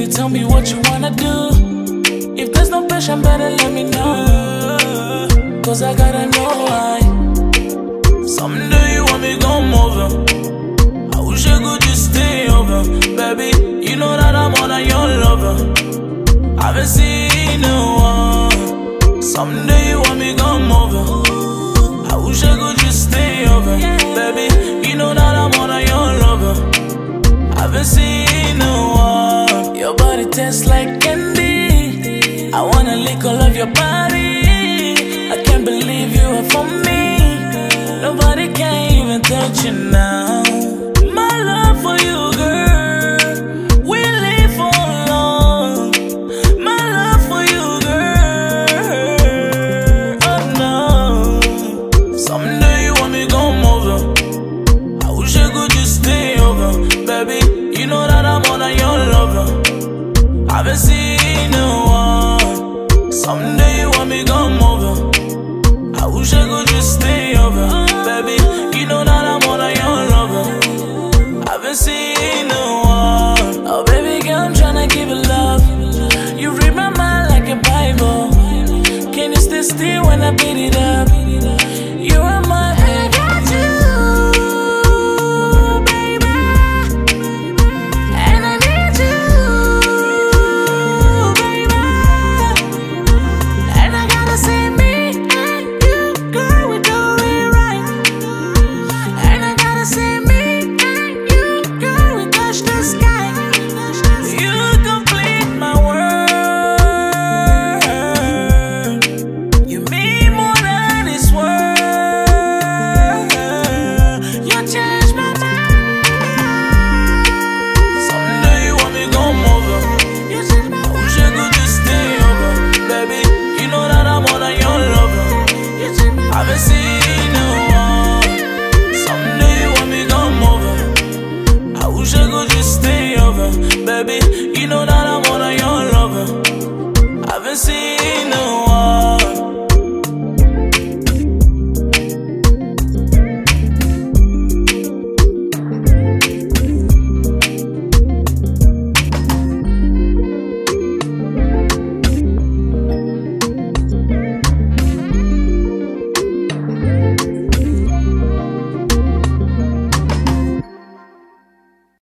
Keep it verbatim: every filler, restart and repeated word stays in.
baby, tell me what you wanna do. If there's no passion, better let me know. Cause I gotta know why. Someday you want me come over. I wish I could just stay over. Baby, you know that I'm on a your lover. I haven't seen no one. Someday you want me come over. I wish I could just stay over. Baby, you know that I'm on a your lover. I haven't seen no one. Your body tastes like candy. I wanna lick all of your body. I can't believe you are for me. Nobody can even touch you now. My love for you, girl, we live for long. My love for you, girl, oh no. Someday you want me come over. I wish I could just stay over. Baby, you know that I'm on a your lover. I haven't seen no one. Someday you want me come over. I wish I could just stay over. Baby, you know that I'm on a your lover. I haven't seen no one. Oh baby girl, I'm tryna give you love. You read my mind like a Bible. Can you stay still when I beat it up?